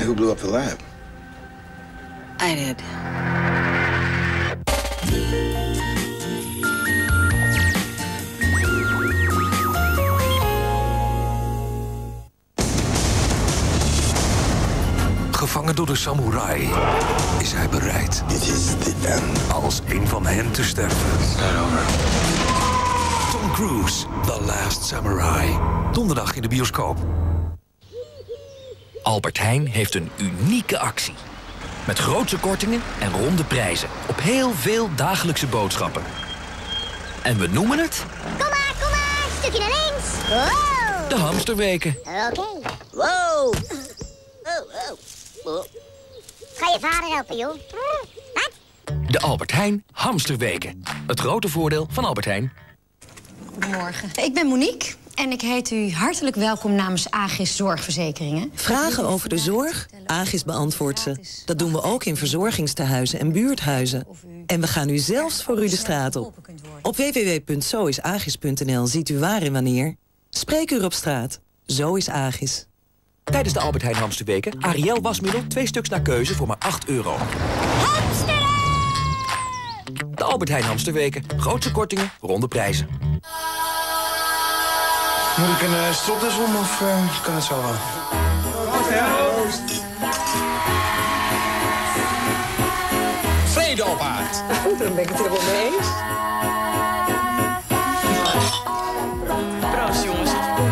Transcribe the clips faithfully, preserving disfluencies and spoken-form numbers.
who blew up the lab? I did. Gevangen door de samurai is hij bereid It is the end. als een van hen te sterven. It's not over. Tom Cruise, The Last Samurai. Donderdag in de bioscoop. Albert Heijn heeft een unieke actie. Met grootse kortingen en ronde prijzen. Op heel veel dagelijkse boodschappen. En we noemen het... Kom maar, kom maar. Stukje naar links. Wow. de hamsterweken. Oké. Okay. Wow. Oh, oh. Oh. Ga je vader helpen, joh. Wat? De Albert Heijn hamsterweken. Het grote voordeel van Albert Heijn. Goedemorgen. Ik ben Monique en ik heet u hartelijk welkom namens Agis Zorgverzekeringen. Vragen over de zorg? Agis beantwoordt ze. Dat doen we ook in verzorgingstehuizen en buurthuizen. En we gaan nu zelfs voor u de straat op. Op w w w punt zo is agis punt n l ziet u waar en wanneer. Spreek u op straat. Zo is Agis. Tijdens de Albert Heijn hamsterweken Ariel wasmiddel, twee stuks naar keuze voor maar acht euro. Hamsteren! De Albert Heijn hamsterweken. Grootste kortingen, ronde prijzen. Moet ik een uh, stropdas om of uh, kan het zo wel? Vrede op aard. Goed, dan ben ik het er wel mee eens. Proost, jongens.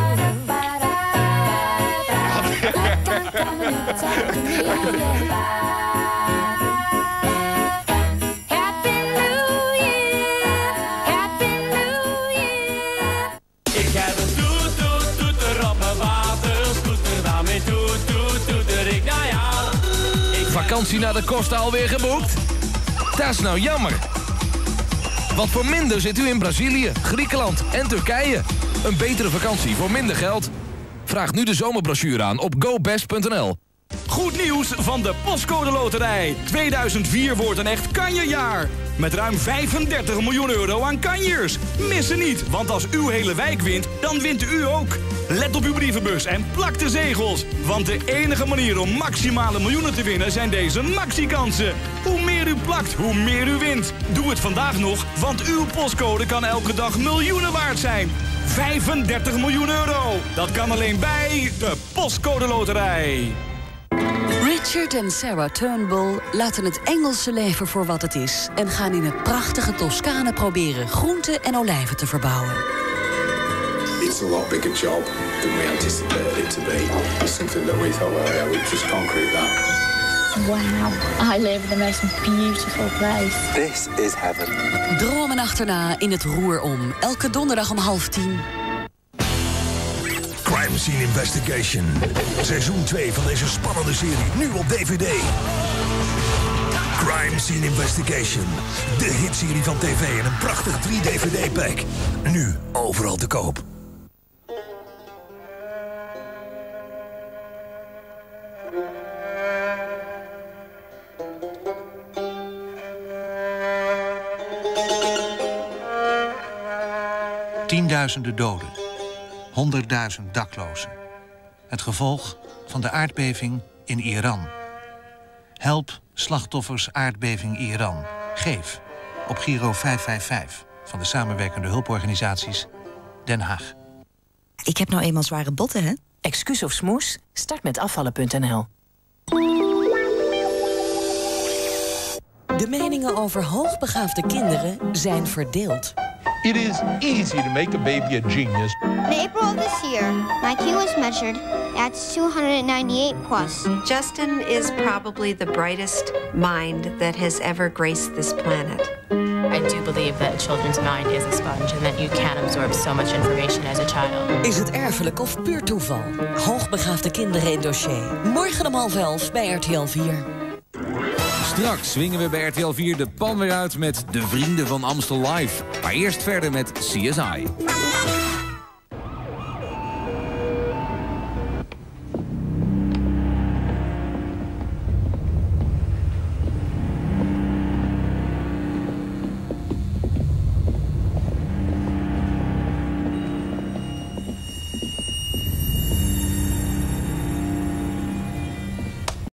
Vakantie naar de Costa alweer geboekt? Dat is nou jammer. Want voor minder zit u in Brazilië, Griekenland en Turkije. Een betere vakantie voor minder geld. Vraag nu de zomerbrochure aan op go best punt n l. Goed nieuws van de Postcode Loterij. tweeduizend vier wordt een echt kanjerjaar. Met ruim vijfendertig miljoen euro aan kanjers. Missen niet, want als uw hele wijk wint, dan wint u ook. Let op uw brievenbus en plak de zegels. Want de enige manier om maximale miljoenen te winnen zijn deze maxikansen. Hoe meer u plakt, hoe meer u wint. Doe het vandaag nog, want uw postcode kan elke dag miljoenen waard zijn. vijfendertig miljoen euro. Dat kan alleen bij de Postcode Loterij. Richard en Sarah Turnbull laten het Engelse leven voor wat het is en gaan in het prachtige Toscane proberen groenten en olijven te verbouwen. It's a lot bigger job than we anticipated it to be. It's something that we thought, well, yeah, we just concrete that. Wow, I live in the most beautiful place. This is heaven. Dromen achterna in het roer om. Elke donderdag om half tien. Crime Scene Investigation. Seizoen twee van deze spannende serie. Nu op D V D. Crime Scene Investigation. De hitserie van tv en een prachtig drie D V D-pack. Nu overal te koop. Tienduizenden doden. Honderdduizend daklozen. Het gevolg van de aardbeving in Iran. Help slachtoffers aardbeving Iran. Geef op Giro vijf vijf vijf van de samenwerkende hulporganisaties Den Haag. Ik heb nou eenmaal zware botten, hè? Excuus of smoes? Start met afvallen punt n l. De meningen over hoogbegaafde kinderen zijn verdeeld. It is easy to make a baby a genius. In April of this year, my Q was measured at two hundred ninety-eight plus. Justin is probably the brightest mind that has ever graced this planet. I do believe that a children's mind is a sponge and that you can absorb so much information as a child. Is het erfelijk of puur toeval? Hoogbegaafde kinderen in dossier. Morgen om half elf bij R T L vier. Straks swingen we bij R T L vier de pan weer uit met de Vrienden van Amstel Live. Maar eerst verder met C S I.